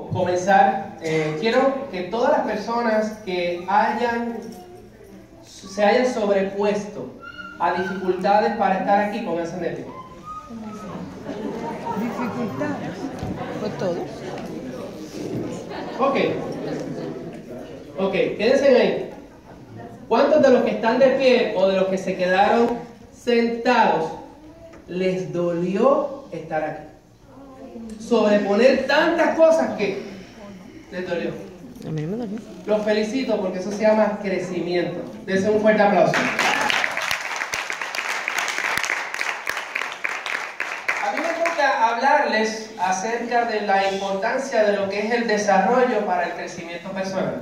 comenzar, quiero que todas las personas que se hayan sobrepuesto a dificultades para estar aquí, pónganse de pie. ¿Dificultades? Pues todos. Ok, quédense ahí. ¿Cuántos de los que están de pie o de los que se quedaron sentados les dolió estar aquí? Sobreponer tantas cosas que les dolió. A mí me dolió. Los felicito porque eso se llama crecimiento. Dense un fuerte aplauso. A mí me toca hablarles acerca de la importancia de lo que es el desarrollo para el crecimiento personal.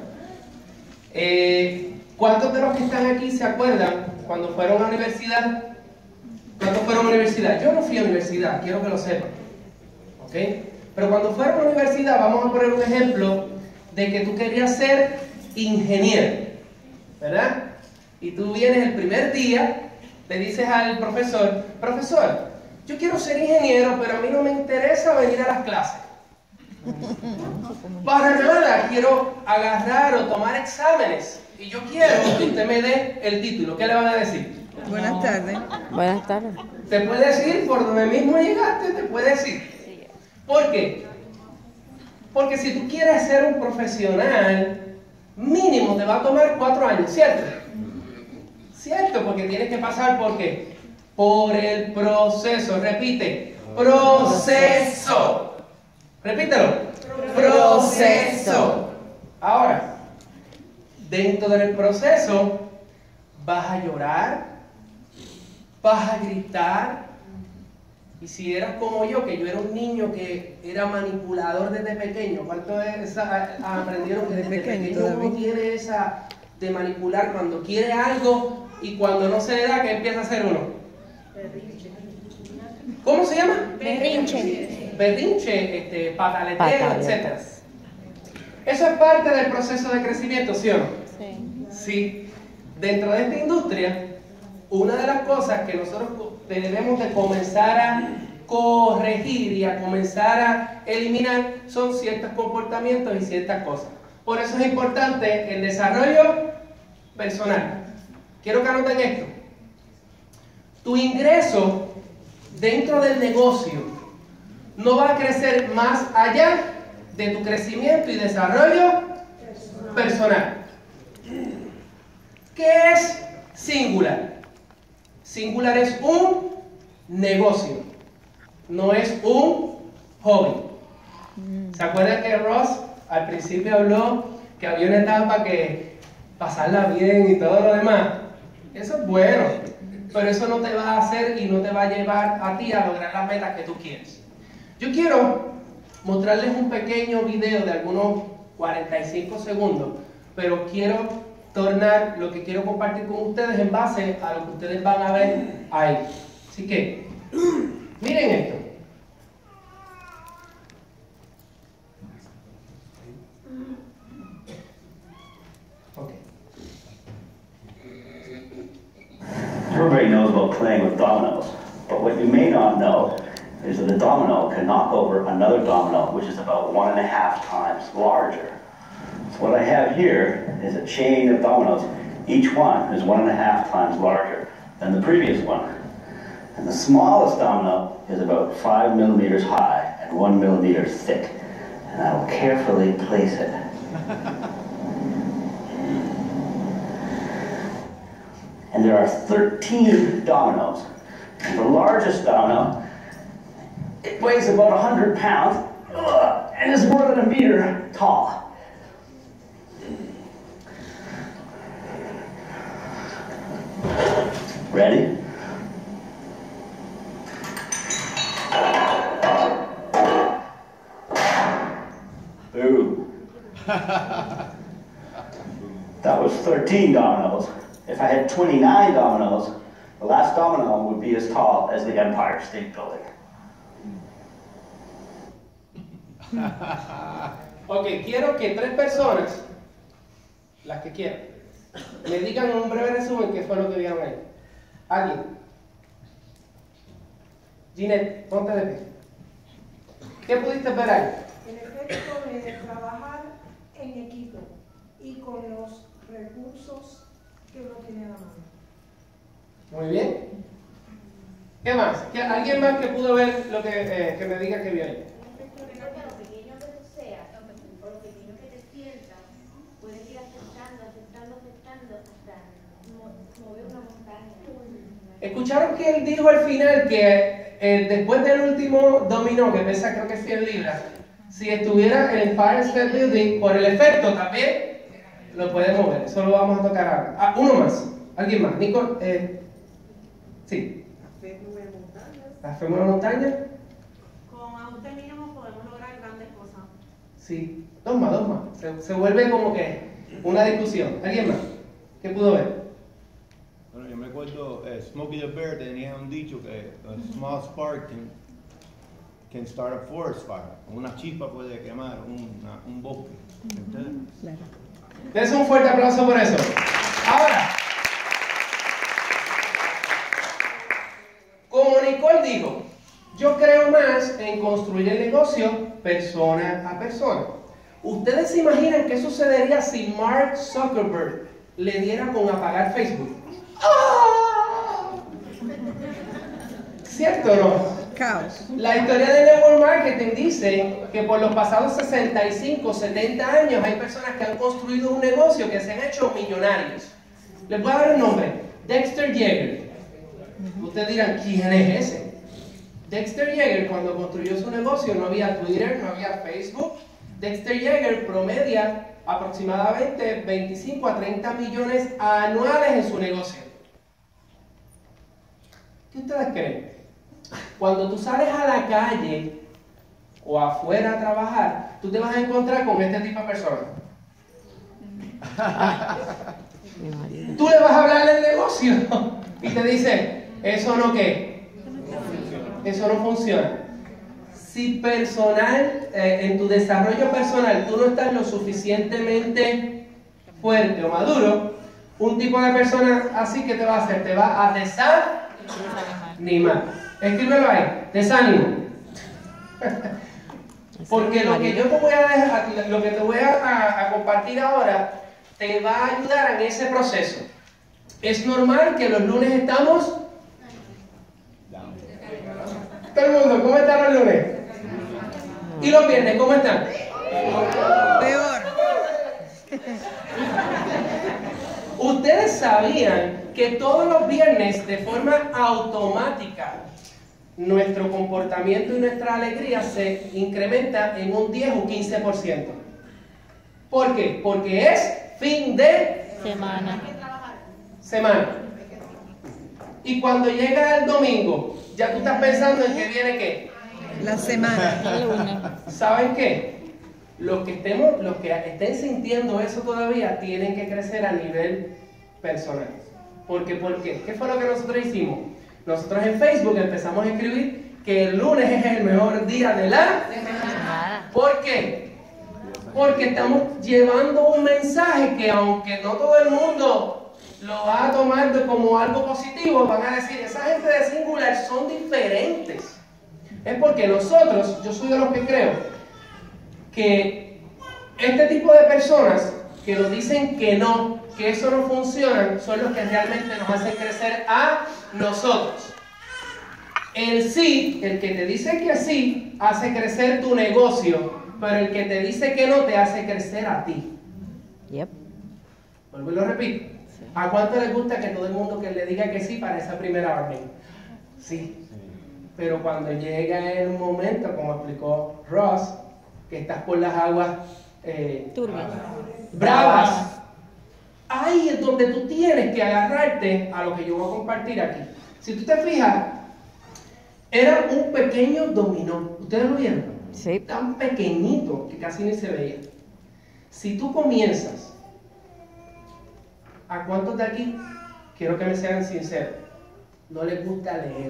¿Cuántos de los que están aquí se acuerdan cuando fueron a la universidad? ¿Cuántos fueron a la universidad? Yo no fui a la universidad, quiero que lo sepan. ¿Ok? Pero cuando fueron a la universidad, vamos a poner un ejemplo de que tú querías ser ingeniero, ¿verdad? Y tú vienes el primer día, le dices al profesor, profesor, yo quiero ser ingeniero, pero a mí no me interesa venir a las clases. Para nada, quiero agarrar o tomar exámenes. Y yo quiero que usted me dé el título. ¿Qué le van a decir? Buenas tardes. Buenas tardes. Te puedes ir por donde mismo llegaste, te puedes ir. ¿Por qué? Porque si tú quieres ser un profesional, mínimo te va a tomar 4 años, ¿cierto? ¿Cierto? Porque tienes que pasar ¿por qué? Por el proceso. Repite. Proceso. Repítelo. Proceso. Ahora, dentro del proceso, vas a llorar, vas a gritar. Y si eras como yo, que yo era un niño que era manipulador desde pequeño, ¿cuántos aprendieron que desde pequeño uno tiene esa de manipular cuando quiere algo y cuando no se le da, ¿qué empieza a hacer uno? Berrinche. ¿Cómo se llama? Berrinche. Berrinche, pataleteo, etc. Eso es parte del proceso de crecimiento, ¿sí o no? Sí. Sí. Dentro de esta industria, una de las cosas que nosotros debemos de comenzar a corregir y a comenzar a eliminar son ciertos comportamientos y ciertas cosas. Por eso es importante el desarrollo personal. Quiero que anoten esto. Tu ingreso dentro del negocio no va a crecer más allá de tu crecimiento y desarrollo personal. ¿Qué es Singular? Singular es un negocio, no es un hobby. ¿Se acuerdan que Ross al principio habló que había una etapa que pasarla bien y todo lo demás? Eso es bueno, pero eso no te va a hacer y no te va a llevar a ti a lograr las metas que tú quieres. Yo quiero mostrarles un pequeño video de algunos 45 segundos, pero quiero tornar lo que quiero compartir con ustedes en base a lo que ustedes van a ver ahí. Así que, miren esto. Okay. Everybody knows about playing with dominoes, but what you may not know is that a domino can knock over another domino, which is about 1.5 times larger. So what I have here is a chain of dominoes. Each one is 1.5 times larger than the previous one. And the smallest domino is about 5 millimeters high and 1 millimeter thick. And I will carefully place it. And there are 13 dominoes. And the largest domino, it weighs about 100 pounds and is more than 1 meter tall. Ready? Boom. That was 13 dominoes. If I had 29 dominoes, the last domino would be as tall as the Empire State Building. Ok, quiero que 3 personas, las que quieran, me digan en un breve resumen qué fue lo que vieron ahí. ¿Alguien? Ginette, ponte de pie. ¿Qué pudiste ver ahí? En efecto, en equipo y con los recursos que uno tiene a la mano. Muy bien. ¿Qué más? ¿Alguien más que pudo ver lo que me diga que vio ahí? Lo pequeño que tú seas, o lo pequeño que te sientas, puedes ir aceptando hasta mover una montaña. ¿Escucharon que él dijo al final que después del último dominó, que pesa creo que 100 libras, si estuviera en el Empire State Building, por el efecto también, lo puede mover? Eso lo vamos a tocar ahora. Ah, uno más. ¿Alguien más? Nico, sí. ¿La fe mueve montañas? Con ajustes mínimos podemos lograr grandes cosas. Sí. Dos más. Se vuelve como que una discusión. ¿Alguien más? ¿Qué pudo ver? Bueno, yo me acuerdo, Smokey the Bear tenía un dicho que a small spark can start a forest fire. Una chispa puede quemar un bosque. ¿Entiendes? Claro. Les un fuerte aplauso por eso. Ahora, como Nicole dijo, yo creo más en construir el negocio persona a persona. ¿Ustedes se imaginan qué sucedería si Mark Zuckerberg le diera con apagar Facebook? ¡Ah! ¿Cierto o no? Caos. La historia de Network Marketing dice que por los pasados 65, 70 años hay personas que han construido un negocio que se han hecho millonarios. Les voy a dar un nombre: Dexter Yeager. Ustedes dirán, ¿quién es ese? Dexter Yeager, cuando construyó su negocio, no había Twitter, no había Facebook. Dexter Yeager promedia aproximadamente 25 a 30 millones anuales en su negocio. ¿Qué ustedes creen? Cuando tú sales a la calle o afuera a trabajar, tú te vas a encontrar con este tipo de personas. Mi marido. Tú le vas a hablar del negocio y te dice, ¿eso no qué? Eso no funciona. Si personal, en tu desarrollo personal, tú no estás lo suficientemente fuerte o maduro, un tipo de persona así, ¿qué te va a hacer? Te va a desanimar. Escríbelo ahí, desánimo. Porque lo que yo te voy a dejar, lo que te voy a compartir ahora, te va a ayudar en ese proceso. Es normal que los lunes estamos. Todo el mundo, ¿cómo están los lunes? ¿Y los viernes, cómo están? Peor. Ustedes sabían que todos los viernes, de forma automática, nuestro comportamiento y nuestra alegría se incrementa en un 10 o 15%. ¿Por qué? Porque es fin de semana. Y cuando llega el domingo, ya tú estás pensando en que viene ¿qué? La semana. ¿Saben qué? Los que estén sintiendo eso todavía tienen que crecer a nivel personal. ¿Por qué? ¿Qué fue lo que nosotros hicimos? Nosotros en Facebook empezamos a escribir que el lunes es el mejor día de la semana. ¿Por qué? Porque estamos llevando un mensaje que, aunque no todo el mundo lo va a tomar como algo positivo, van a decir, esa gente de Singular son diferentes. Es porque nosotros, yo soy de los que creo que este tipo de personas que nos dicen que no, que eso no funciona, son los que realmente nos hacen crecer a nosotros. El sí, el que te dice que sí, hace crecer tu negocio, pero el que te dice que no, te hace crecer a ti. Yep. Vuelvo y lo repito. ¿A cuánto les gusta que todo el mundo que le diga que sí para esa primera orden? Sí. Pero cuando llega el momento, como explicó Ross, que estás por las aguas bravas, ahí es donde tú tienes que agarrarte a lo que yo voy a compartir aquí. Si tú te fijas, era un pequeño dominó. ¿Ustedes lo vieron? Sí. Tan pequeñito que casi ni se veía. Si tú comienzas, ¿a cuántos de aquí, quiero que me sean sinceros, no les gusta leer?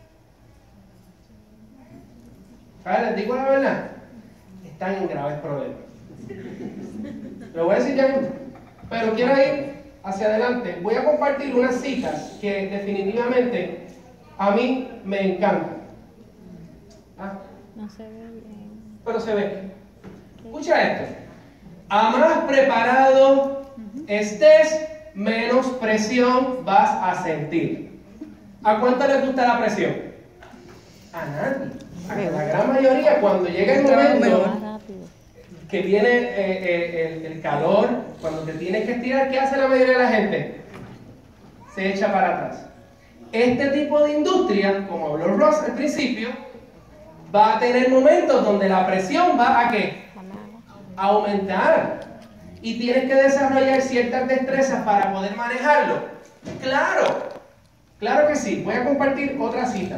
¿Les digo la verdad? Están en graves problemas. Lo voy a decir ya mismo. Pero quiero ir hacia adelante. Voy a compartir unas citas que definitivamente a mí me encantan. ¿Ah? No se ve bien. Pero se ve. Escucha esto. A más preparado estés, menos presión vas a sentir. ¿A cuánto les gusta la presión? A nadie. A la gran mayoría, cuando llega el momento que viene el calor, cuando te tienes que estirar, ¿qué hace la mayoría de la gente? Se echa para atrás. Este tipo de industria, como habló Ross al principio, va a tener momentos donde la presión va a ¿qué? A aumentar. Y tienes que desarrollar ciertas destrezas para poder manejarlo. Claro, claro que sí. Voy a compartir otra cita.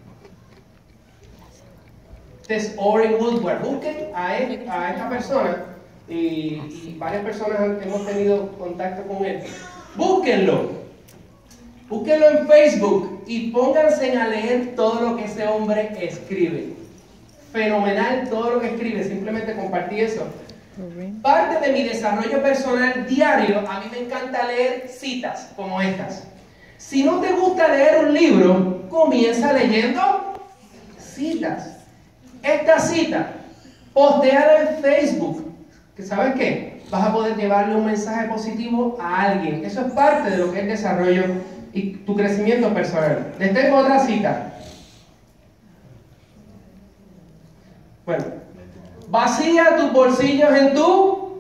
Este es Orrin Woodward. Busquen a esta persona y varias personas hemos tenido contacto con él. Búsquenlo. Búsquenlo en Facebook y pónganse a leer todo lo que ese hombre escribe. Fenomenal todo lo que escribe, simplemente compartí eso. Parte de mi desarrollo personal diario, a mí me encanta leer citas como estas. Si no te gusta leer un libro, comienza leyendo citas. Esta cita, postéala en Facebook. ¿Que sabes qué? Vas a poder llevarle un mensaje positivo a alguien. Eso es parte de lo que es desarrollo y tu crecimiento personal. Les tengo otra cita. Bueno, vacía tus bolsillos en tu...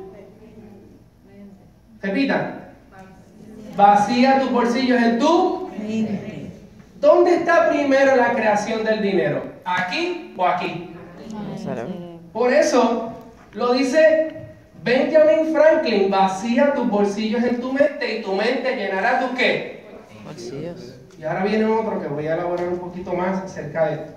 Repitan. Vacía tus bolsillos en tu... ¿Dónde está primero la creación del dinero? ¿Aquí o aquí? Por eso lo dice Benjamin Franklin, vacía tus bolsillos en tu mente y tu mente llenará tus ¿qué? Bolsillos. Y ahora viene otro que voy a elaborar un poquito más acerca de esto.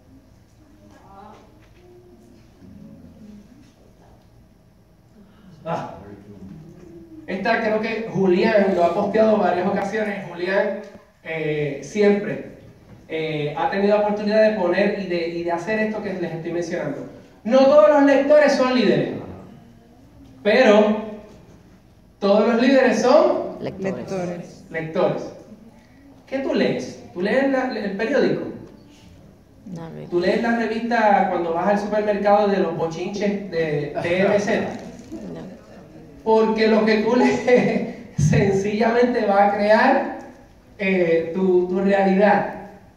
Esta creo que Julián lo ha posteado en varias ocasiones. Julián siempre ha tenido la oportunidad de poner y de hacer esto que les estoy mencionando. No todos los lectores son líderes, pero todos los líderes son lectores. ¿Qué tú lees? ¿Tú lees el periódico? ¿Tú lees la revista cuando vas al supermercado de los bochinches de TMZ? Porque lo que tú lees sencillamente va a crear tu realidad.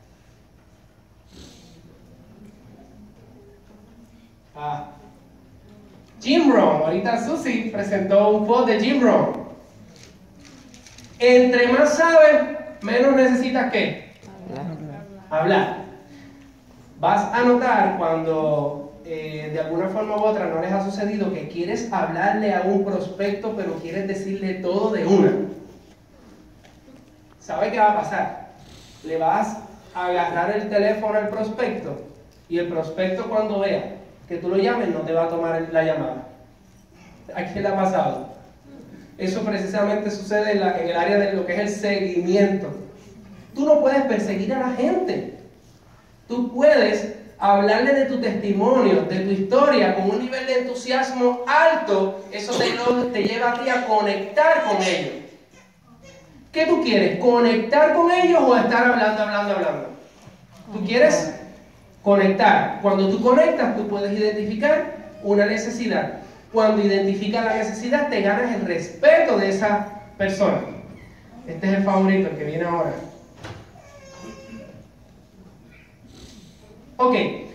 Jim Rohn, ahorita Susie presentó un post de Jim Rohn. Entre más sabes, menos necesitas ¿qué? Hablar. Vas a notar cuando de alguna forma u otra no les ha sucedido que quieres hablarle a un prospecto pero quieres decirle todo de una. ¿Sabe qué va a pasar? Le vas a agarrar el teléfono al prospecto y el prospecto cuando vea que tú lo llames no te va a tomar la llamada. ¿A quién le ha pasado? Eso precisamente sucede en el área de lo que es el seguimiento. Tú no puedes perseguir a la gente. Tú puedes hablarle de tu testimonio, de tu historia, con un nivel de entusiasmo alto. Eso te lleva a ti a conectar con ellos. ¿Qué tú quieres? ¿Conectar con ellos o estar hablando? ¿Tú quieres conectar? Cuando tú conectas, tú puedes identificar una necesidad. Cuando identificas la necesidad, te ganas el respeto de esa persona. Este es el favorito, el que viene ahora. Ok.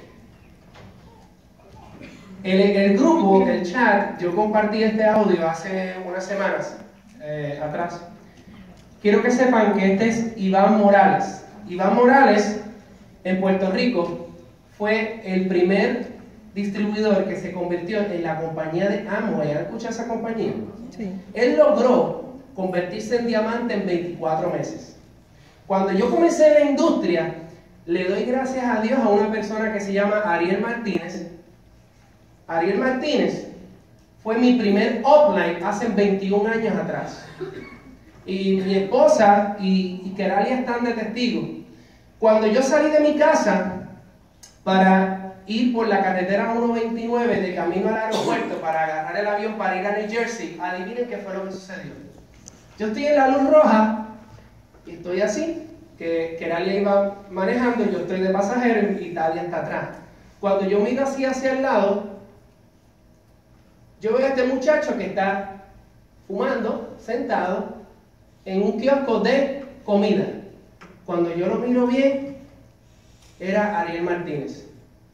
El grupo, el chat, yo compartí este audio hace unas semanas atrás. Quiero que sepan que este es Iván Morales. Iván Morales, en Puerto Rico, fue el primer distribuidor que se convirtió en la compañía de Amway. ¿Han escuchado esa compañía? Sí. Él logró convertirse en diamante en 24 meses. Cuando yo comencé en la industria, le doy gracias a Dios a una persona que se llama Ariel Martínez. Ariel Martínez fue mi primer upline hace 21 años atrás. Y mi esposa y Keralia están de testigo. Cuando yo salí de mi casa para ir por la carretera 129 de camino al aeropuerto para agarrar el avión para ir a New Jersey, adivinen qué fue lo que sucedió. Yo estoy en la luz roja y estoy así, que Keralia iba manejando y yo estoy de pasajero y Talia está atrás. Cuando yo miro así hacia el lado, Yo veo a este muchacho que está fumando, sentado, en un kiosco de comida. Cuando yo lo miro bien, era Ariel Martínez.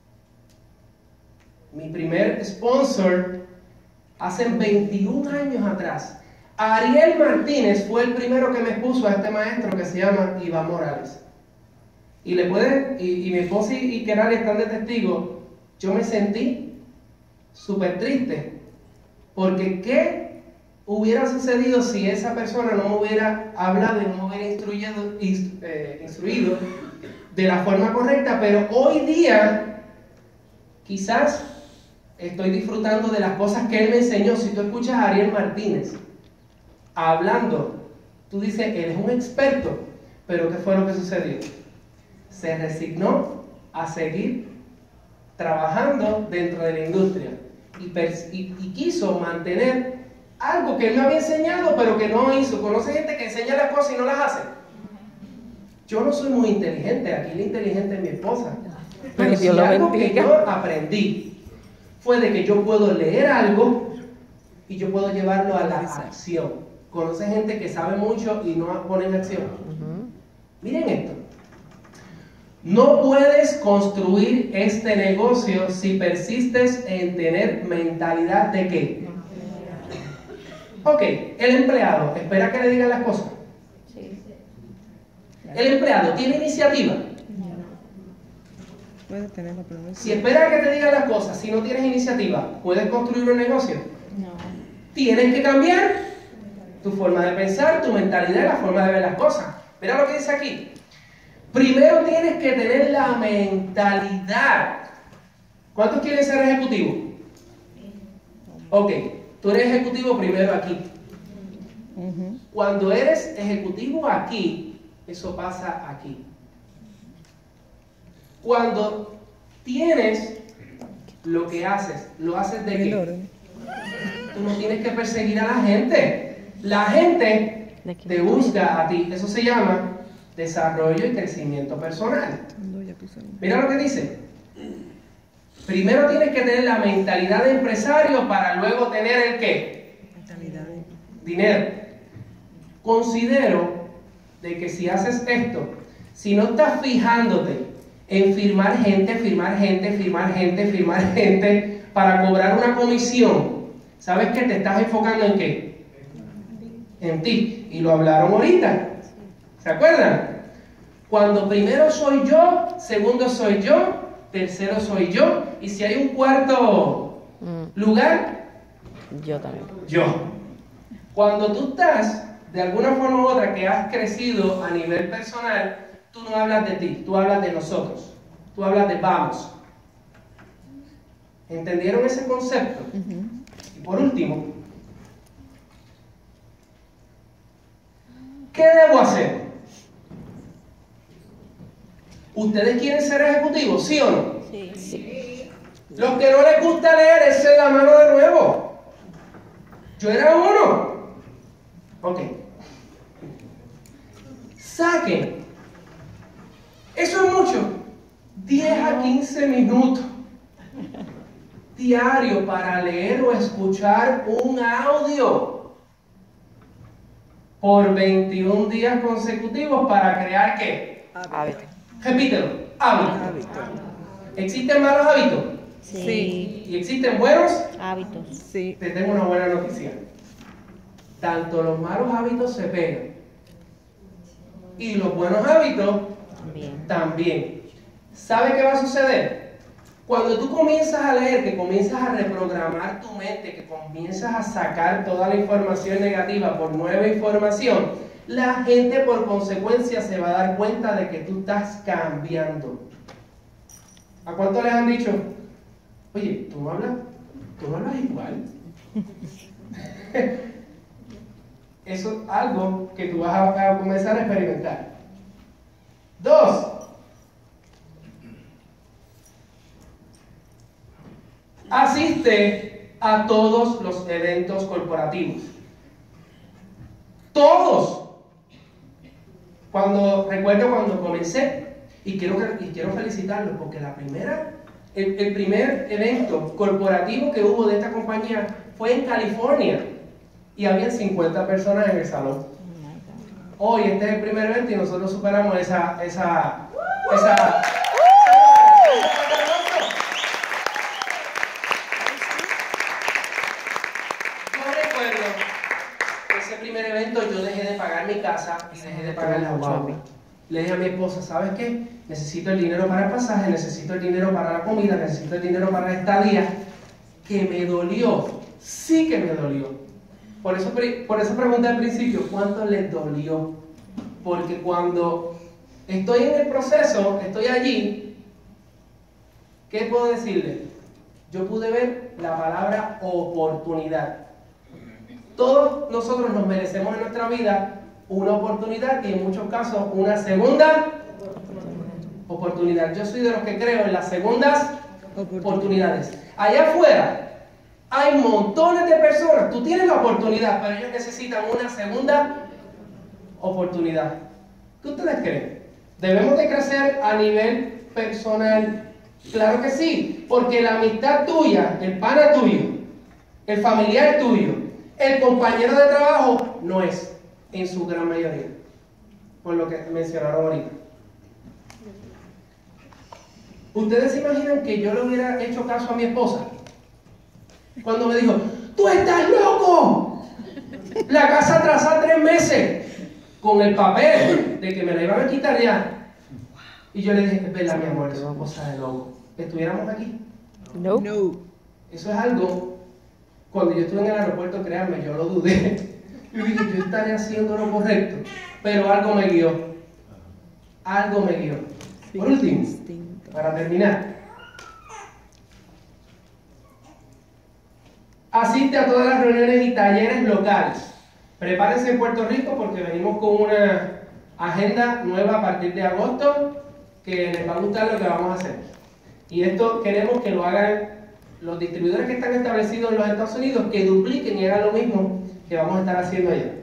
Mi primer sponsor hace 21 años atrás. Ariel Martínez fue el primero que me puso a este maestro que se llama Iván Morales. Y le pueden, y mi esposa y Kerali están de testigo, yo me sentí súper triste. Porque ¿qué hubiera sucedido si esa persona no me hubiera hablado y no me hubiera instruido de la forma correcta? Pero hoy día, quizás estoy disfrutando de las cosas que él me enseñó. Si tú escuchas a Ariel Martínez hablando, tú dices, él es un experto. Pero ¿qué fue lo que sucedió? Se resignó a seguir trabajando dentro de la industria y quiso mantener algo que él me había enseñado pero que no hizo. ¿Conoce gente que enseña las cosas y no las hace? Yo no soy muy inteligente, aquí la inteligente es mi esposa. Pero si algo que yo aprendí fue de que yo puedo leer algo y yo puedo llevarlo a la acción. ¿Conoce gente que sabe mucho y no pone en acción? Miren esto. No puedes construir este negocio si persistes en tener mentalidad de ¿qué? Ok, el empleado espera que le digan las cosas. El empleado tiene iniciativa. Si espera que te digan las cosas, si no tienes iniciativa, ¿puedes construir un negocio? No. Tienes que cambiar tu forma de pensar, tu mentalidad, la forma de ver las cosas. Mira lo que dice aquí. Primero tienes que tener la mentalidad. ¿Cuántos quieren ser ejecutivos? Ok, tú eres ejecutivo primero aquí. Cuando eres ejecutivo aquí, eso pasa aquí. Cuando tienes lo que haces, ¿lo haces de qué? Tú no tienes que perseguir a la gente. La gente te busca a ti. Eso se llama desarrollo y crecimiento personal. Mira lo que dice. Primero tienes que tener la mentalidad de empresario para luego tener el ¿qué? Dinero. Considero de que si haces esto, si no estás fijándote en firmar gente para cobrar una comisión, ¿sabes qué? Te estás enfocando en ¿qué? En ti. Y lo hablaron ahorita. ¿Se acuerdan? Cuando primero soy yo, segundo soy yo, tercero soy yo, y si hay un cuarto lugar, yo también. Yo. Cuando tú estás, de alguna forma u otra, que has crecido a nivel personal, tú no hablas de ti, tú hablas de nosotros. Tú hablas de vamos. ¿Entendieron ese concepto? Y por último, ¿qué debo hacer? ¿Ustedes quieren ser ejecutivos? ¿Sí o no? Sí. Los que no les gusta leer, echen la mano de nuevo. Yo era uno. Ok. Saquen. Eso es mucho. 10 a 15 minutos diario para leer o escuchar un audio por 21 días consecutivos para crear ¿qué? Hábito. Repítelo, hábito. ¿Existen malos hábitos? Sí. ¿Y existen buenos Hábitos. Sí. Te tengo una buena noticia. Tanto los malos hábitos se pegan y los buenos hábitos también. ¿Sabe qué va a suceder? Cuando tú comienzas a leer, que comienzas a reprogramar tu mente, que comienzas a sacar toda la información negativa por nueva información, la gente por consecuencia se va a dar cuenta de que tú estás cambiando. ¿A cuánto les han dicho? Oye, tú no hablas igual. Eso es algo que tú vas a comenzar a experimentar. 2. Asiste a todos los eventos corporativos. Todos. Recuerdo cuando comencé, y quiero felicitarlos, porque la primera El primer evento corporativo que hubo de esta compañía fue en California y había 50 personas en el salón. Hoy este es el primer evento y nosotros superamos esa ese primer evento. Yo dejé de pagar mi casa y dejé de pagar la guagua. Le dije a mi esposa, ¿sabes qué? Necesito el dinero para el pasaje, necesito el dinero para la comida, necesito el dinero para la estadía. Que me dolió, sí que me dolió. Por eso pregunté al principio, ¿cuánto les dolió? Porque cuando estoy en el proceso, estoy allí, ¿qué puedo decirle? Yo pude ver la palabra oportunidad. Todos nosotros nos merecemos en nuestra vida una oportunidad y en muchos casos una segunda oportunidad. Yo soy de los que creo en las segundas oportunidades. Allá afuera hay montones de personas, tú tienes la oportunidad, pero ellos necesitan una segunda oportunidad. ¿Qué ustedes creen? ¿Debemos de crecer a nivel personal? Claro que sí, porque la amistad tuya, el pana tuyo, el familiar tuyo, el compañero de trabajo no es, en su gran mayoría, por lo que mencionaron ahorita. ¿Ustedes se imaginan que yo le hubiera hecho caso a mi esposa cuando me dijo, ¡tú estás loco! La casa atrasada 3 meses con el papel de que me la iban a quitar ya. Y yo le dije, es verdad, mi amor, eso es una cosa de loco. ¿Estuviéramos aquí? No. Eso es algo, cuando yo estuve en el aeropuerto, créanme, yo lo dudé. Yo dije, yo estaré haciendo lo correcto, pero algo me guió. Algo me guió. Por último, para terminar, asiste a todas las reuniones y talleres locales. Prepárense en Puerto Rico porque venimos con una agenda nueva a partir de agosto que les va a gustar lo que vamos a hacer. Y esto queremos que lo hagan los distribuidores que están establecidos en los Estados Unidos, que dupliquen y hagan lo mismo que vamos a estar haciendo allá.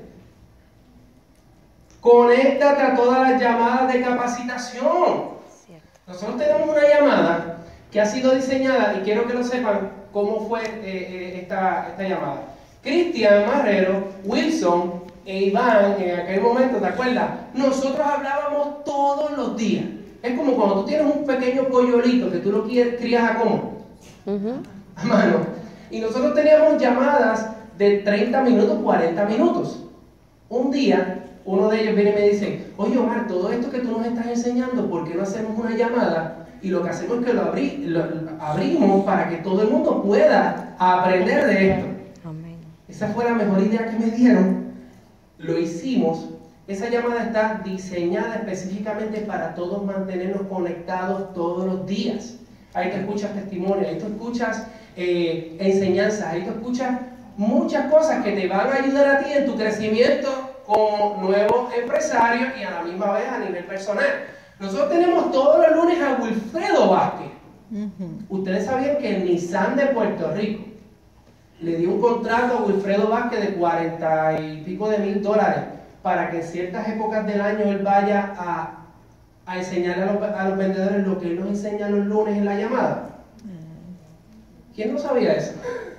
Conéctate a todas las llamadas de capacitación. Nosotros tenemos una llamada que ha sido diseñada, y quiero que lo sepan cómo fue esta llamada. Cristian Marrero, Wilson e Iván, en aquel momento, ¿te acuerdas? Nosotros hablábamos todos los días. Es como cuando tú tienes un pequeño polluelito que tú lo crías a cómo. A mano. Y nosotros teníamos llamadas de 30 minutos, 40 minutos. Un día, uno de ellos viene y me dice, oye Omar, todo esto que tú nos estás enseñando, ¿por qué no hacemos una llamada? Y lo que hacemos es que lo abrimos para que todo el mundo pueda aprender de esto. Amén. Esa fue la mejor idea que me dieron. Lo hicimos. Esa llamada está diseñada específicamente para todos mantenernos conectados todos los días. Ahí te escuchas testimonios, ahí te escuchas enseñanzas, ahí te escuchas muchas cosas que te van a ayudar a ti en tu crecimiento como nuevo empresario y a la misma vez a nivel personal. Nosotros tenemos todos los lunes a Wilfredo Vázquez. Ustedes sabían que el Nissan de Puerto Rico le dio un contrato a Wilfredo Vázquez de $40 y pico de mil para que en ciertas épocas del año él vaya a enseñarle a los vendedores lo que él nos enseña los lunes en la llamada. ¿Quién no sabía eso?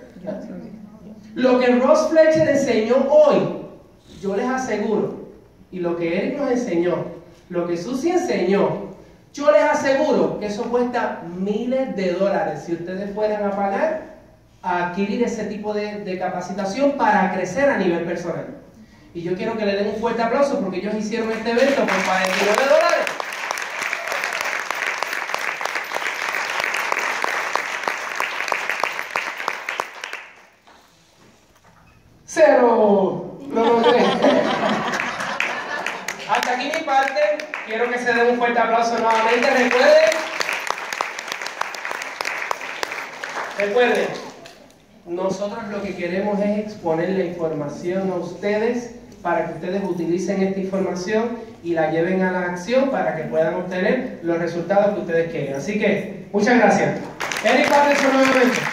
Lo que Ross Fletcher enseñó hoy, yo les aseguro, y lo que Eric nos enseñó, lo que Susi enseñó, yo les aseguro que eso cuesta miles de dólares si ustedes fueran a pagar a adquirir ese tipo de capacitación para crecer a nivel personal. Y yo quiero que le den un fuerte aplauso porque ellos hicieron este evento por $49. ¡Cero! Lo logré. Hasta aquí mi parte. Quiero que se den un fuerte aplauso nuevamente. Recuerden, nosotros lo que queremos es exponer la información a ustedes para que ustedes utilicen esta información y la lleven a la acción para que puedan obtener los resultados que ustedes quieren. Así que, muchas gracias. Eric Patterson nuevamente.